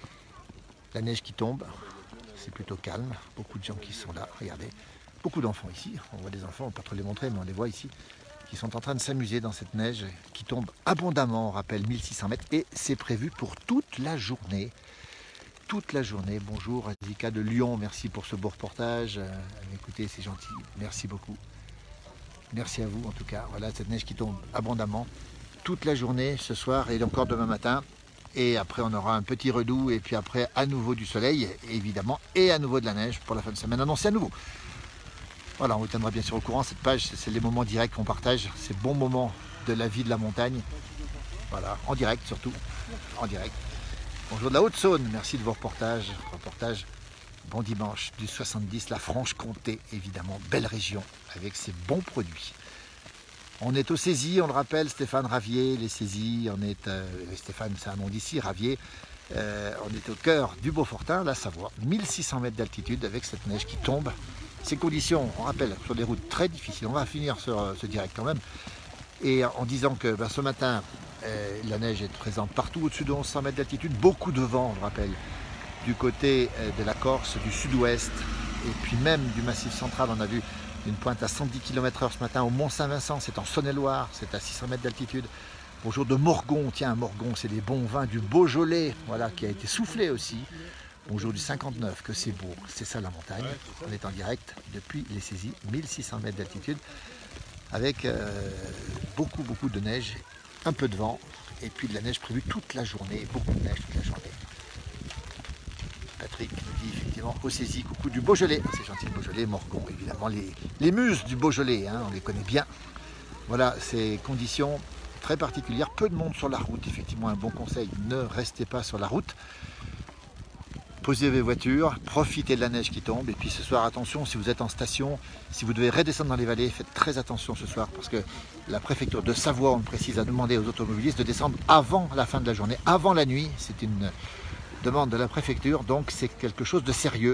La neige qui tombe, c'est plutôt calme, beaucoup de gens qui sont là, regardez. Beaucoup d'enfants ici, on voit des enfants, on ne peut pas trop les montrer, mais on les voit ici, qui sont en train de s'amuser dans cette neige qui tombe abondamment, on rappelle 1600 mètres, et c'est prévu pour toute la journée. Toute la journée. Bonjour Azika de Lyon, merci pour ce beau reportage. Écoutez, c'est gentil, merci beaucoup. Merci à vous en tout cas. Voilà, cette neige qui tombe abondamment toute la journée ce soir et encore demain matin. Et après on aura un petit redoux et puis après à nouveau du soleil évidemment et à nouveau de la neige pour la fin de semaine annoncée à nouveau. Voilà, on vous tiendra bien sûr au courant. Cette page, c'est les moments directs qu'on partage, ces bons moments de la vie de la montagne. Voilà, en direct surtout, en direct. Bonjour de la Haute-Saône, merci de vos reportages. Bon dimanche du 70, la Franche-Comté, évidemment, belle région, avec ses bons produits. On est au Saisies, on le rappelle, Stéphane Ravier, les Saisies, on est, Stéphane c'est un nom d'ici, Ravier, on est au cœur du Beaufortin, la Savoie, 1600 mètres d'altitude avec cette neige qui tombe. Ces conditions, on rappelle, sur des routes très difficiles, on va finir sur ce direct quand même, et en disant que ce matin, la neige est présente partout au-dessus de 1100 mètres d'altitude, beaucoup de vent, on le rappelle, du côté de la Corse, du sud-ouest, et puis même du Massif central, on a vu une pointe à 110 km/h ce matin au Mont-Saint-Vincent, c'est en Saône-et-Loire, c'est à 600 mètres d'altitude. Bonjour de Morgon, tiens, Morgon, c'est des bons vins du Beaujolais, voilà, qui a été soufflé aussi. Bonjour du 59, que c'est beau, c'est ça la montagne. On est en direct depuis les Saisies, 1600 mètres d'altitude, avec beaucoup de neige, un peu de vent, et puis de la neige prévue toute la journée, beaucoup de neige toute la journée. Patrick nous dit effectivement au Saisies, coucou du Beaujolais, c'est gentil le Beaujolais, Morgon évidemment, les muses du Beaujolais, hein, on les connaît bien. Voilà, ces conditions très particulières, peu de monde sur la route, effectivement un bon conseil, ne restez pas sur la route. Posez vos voitures, profitez de la neige qui tombe et puis ce soir attention si vous êtes en station, si vous devez redescendre dans les vallées, faites très attention ce soir parce que la préfecture de Savoie, on le précise, a demandé aux automobilistes de descendre avant la fin de la journée, avant la nuit, c'est une demande de la préfecture, donc c'est quelque chose de sérieux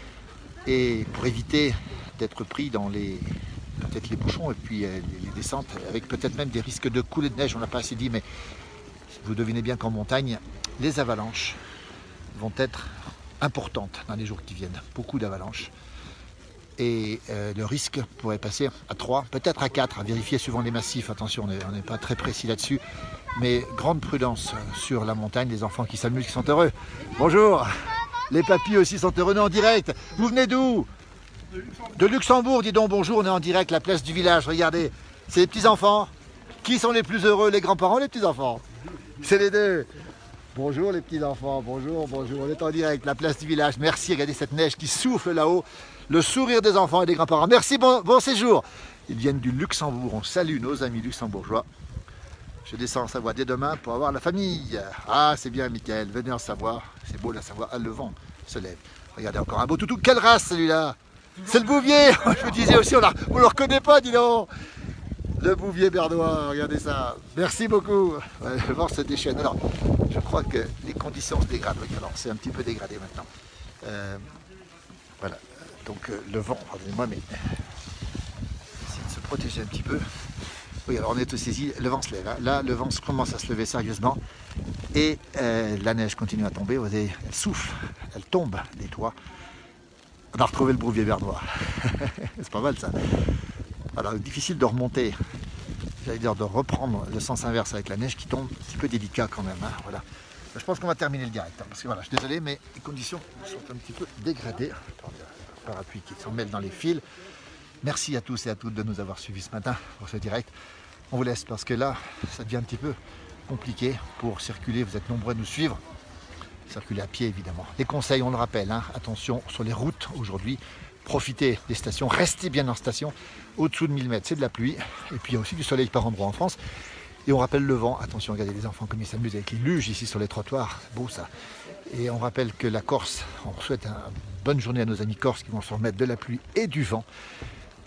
et pour éviter d'être pris dans peut-être les bouchons et puis les descentes avec peut-être même des risques de coulée de neige, on n'a pas assez dit mais vous devinez bien qu'en montagne, les avalanches vont être importantes dans les jours qui viennent, beaucoup d'avalanches et le risque pourrait passer à 3, peut-être à 4, à vérifier suivant les massifs, attention on n'est pas très précis là-dessus, mais grande prudence sur la montagne, les enfants qui s'amusent, qui sont heureux. Bonjour, les papis aussi sont heureux, on est en direct, vous venez d'où? De Luxembourg, dis donc bonjour, on est en direct, la place du village, regardez, c'est les petits-enfants, qui sont les plus heureux, les grands-parents ou les petits-enfants? C'est les deux. Bonjour les petits-enfants, bonjour, on est en direct, la place du village, merci, regardez cette neige qui souffle là-haut, le sourire des enfants et des grands-parents, merci, bon séjour. Ils viennent du Luxembourg, on salue nos amis luxembourgeois. Je descends en Savoie dès demain pour avoir la famille. Ah, c'est bien Mickaël, venez en Savoie, c'est beau la Savoie, ah, le vent se lève. Regardez encore un beau toutou, quelle race celui-là? C'est le Bouvier, je vous disais aussi, on ne le reconnaît pas, dis donc. Le Bouvier bernois, regardez ça. Merci beaucoup. Ouais, le vent se déchaîne. Alors, je crois que les conditions se dégradent. Alors, c'est un petit peu dégradé maintenant. Voilà. Donc, le vent, pardonnez-moi, mais essayer de se protéger un petit peu. Oui, alors on est au Saisies, le vent se lève. Hein. Là, le vent commence à se lever sérieusement. Et la neige continue à tomber. Vous voyez, elle souffle, elle tombe des toits. On a retrouvé le Bouvier bernois. C'est pas mal ça. Alors difficile de remonter, j'allais dire de reprendre le sens inverse avec la neige qui tombe, un petit peu délicat quand même, hein, voilà. Je pense qu'on va terminer le direct, hein, parce que voilà, je suis désolé, mais les conditions sont un petit peu dégradées. Attendez, un parapluie qui s'en mêle dans les fils. Merci à tous et à toutes de nous avoir suivis ce matin pour ce direct. On vous laisse parce que là, ça devient un petit peu compliqué pour circuler, vous êtes nombreux à nous suivre. Circuler à pied évidemment. Les conseils, on le rappelle, hein, attention sur les routes aujourd'hui. Profitez des stations, restez bien en station, au-dessous de 1000 mètres, c'est de la pluie, et puis il y a aussi du soleil par endroits en France. Et on rappelle le vent, attention, regardez les enfants comme ils s'amusent avec les luges ici sur les trottoirs, c'est beau ça. Et on rappelle que la Corse, on souhaite une bonne journée à nos amis corses qui vont se remettre de la pluie et du vent.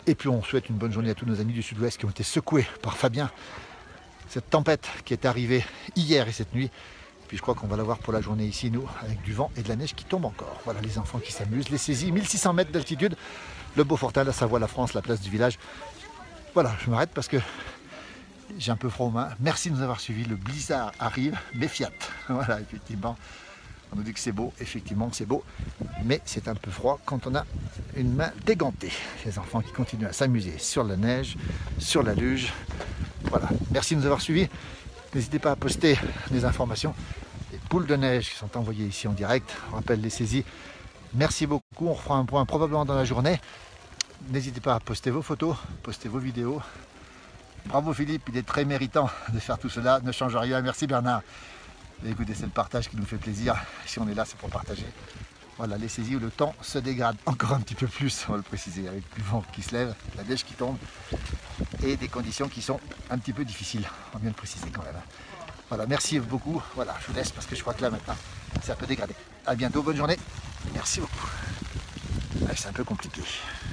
Et puis on souhaite une bonne journée à tous nos amis du sud-ouest qui ont été secoués par Fabien. Cette tempête qui est arrivée hier et cette nuit. Puis je crois qu'on va l'avoir pour la journée ici, nous, avec du vent et de la neige qui tombe encore. Voilà les enfants qui s'amusent, les saisies, 1600 mètres d'altitude, le Beaufortin, la Savoie, la France, la place du village. Voilà, je m'arrête parce que j'ai un peu froid aux mains. Merci de nous avoir suivis, le blizzard arrive, mais fiat. Voilà, effectivement, on nous dit que c'est beau, effectivement c'est beau, mais c'est un peu froid quand on a une main dégantée. Les enfants qui continuent à s'amuser sur la neige, sur la luge. Voilà, merci de nous avoir suivis. N'hésitez pas à poster des informations, des boules de neige qui sont envoyées ici en direct. On rappelle les saisies. Merci beaucoup. On refera un point probablement dans la journée. N'hésitez pas à poster vos photos, poster vos vidéos. Bravo Philippe, il est très méritant de faire tout cela. Ne change rien. Merci Bernard. Et écoutez, c'est le partage qui nous fait plaisir. Si on est là, c'est pour partager. Voilà, les saisies où le temps se dégrade encore un petit peu plus, on va le préciser, avec du vent qui se lève, la neige qui tombe et des conditions qui sont un petit peu difficiles. On va bien le préciser quand même. Voilà, merci beaucoup. Voilà, je vous laisse parce que je crois que là maintenant, c'est un peu dégradé. À bientôt, bonne journée. Merci beaucoup. Ouais, c'est un peu compliqué.